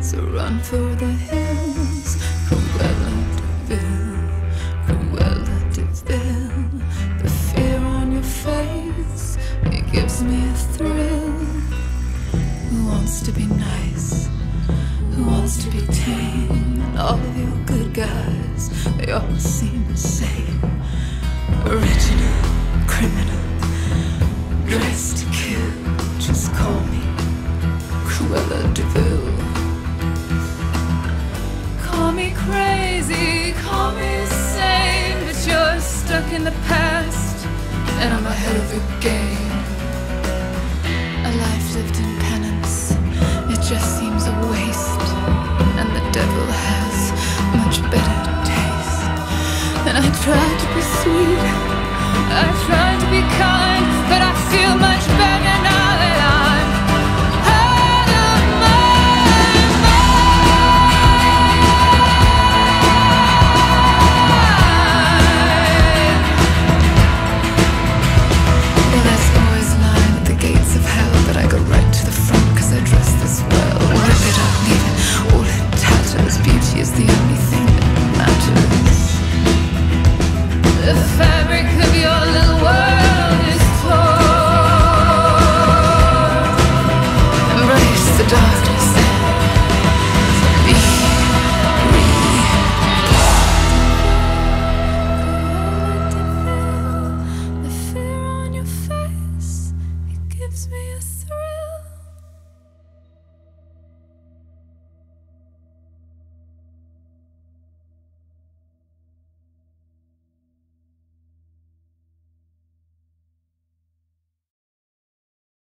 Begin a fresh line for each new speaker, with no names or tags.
So run for the hills, Cruella de Vil, Cruella de Vil. The fear on your face, it gives me a thrill. Who wants to be nice? Who wants to be tame? And all of your good guys, they all seem the same. Original, criminal, dressed to kill. Just call me Cruella de Vil. Call me crazy, call me insane, but you're stuck in the past, and I'm ahead of your game. A life lived in penance, it just seems a waste, and the devil has much better taste. And I tried to be sweet, I tried to be kind, but I feel much better